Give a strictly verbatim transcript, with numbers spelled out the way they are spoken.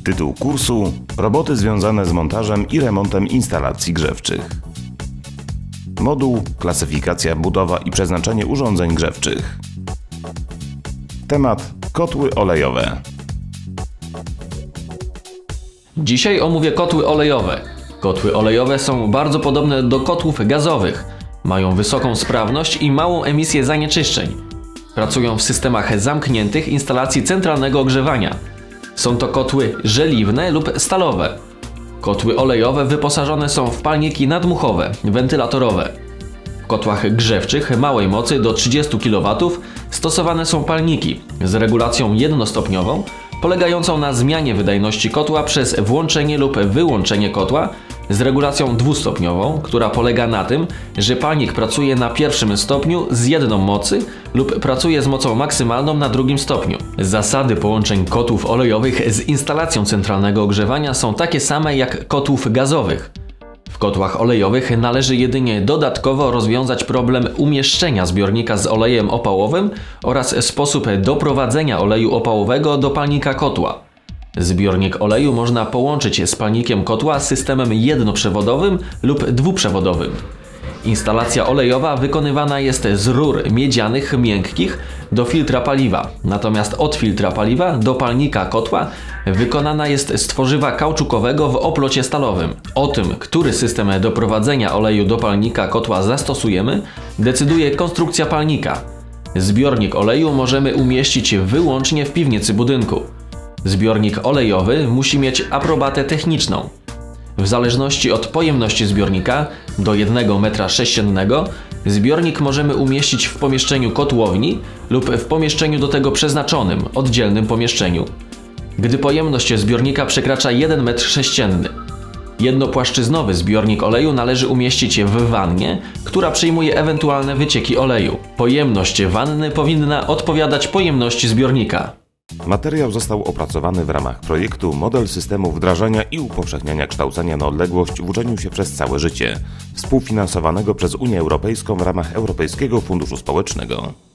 Tytuł kursu: roboty związane z montażem i remontem instalacji grzewczych. Moduł: klasyfikacja, budowa i przeznaczenie urządzeń grzewczych. Temat: kotły olejowe. Dzisiaj omówię kotły olejowe. Kotły olejowe są bardzo podobne do kotłów gazowych. Mają wysoką sprawność i małą emisję zanieczyszczeń. Pracują w systemach zamkniętych instalacji centralnego ogrzewania. Są to kotły żeliwne lub stalowe. Kotły olejowe wyposażone są w palniki nadmuchowe, wentylatorowe. W kotłach grzewczych małej mocy do trzydziestu kilowatów stosowane są palniki z regulacją jednostopniową, polegającą na zmianie wydajności kotła przez włączenie lub wyłączenie kotła, z regulacją dwustopniową, która polega na tym, że palnik pracuje na pierwszym stopniu z jedną mocy lub pracuje z mocą maksymalną na drugim stopniu. Zasady połączeń kotłów olejowych z instalacją centralnego ogrzewania są takie same jak kotłów gazowych. W kotłach olejowych należy jedynie dodatkowo rozwiązać problem umieszczenia zbiornika z olejem opałowym oraz sposób doprowadzenia oleju opałowego do palnika kotła. Zbiornik oleju można połączyć z palnikiem kotła systemem jednoprzewodowym lub dwuprzewodowym. Instalacja olejowa wykonywana jest z rur miedzianych miękkich do filtra paliwa, natomiast od filtra paliwa do palnika kotła wykonana jest z tworzywa kauczukowego w oplocie stalowym. O tym, który system doprowadzenia oleju do palnika kotła zastosujemy, decyduje konstrukcja palnika. Zbiornik oleju możemy umieścić wyłącznie w piwnicy budynku. Zbiornik olejowy musi mieć aprobatę techniczną. W zależności od pojemności zbiornika do jednego metra sześciennego zbiornik możemy umieścić w pomieszczeniu kotłowni lub w pomieszczeniu do tego przeznaczonym, oddzielnym pomieszczeniu. Gdy pojemność zbiornika przekracza jeden metr sześcienny. Jednopłaszczyznowy zbiornik oleju należy umieścić w wannie, która przyjmuje ewentualne wycieki oleju. Pojemność wanny powinna odpowiadać pojemności zbiornika. Materiał został opracowany w ramach projektu Model systemu wdrażania i upowszechniania kształcenia na odległość w uczeniu się przez całe życie, współfinansowanego przez Unię Europejską w ramach Europejskiego Funduszu Społecznego.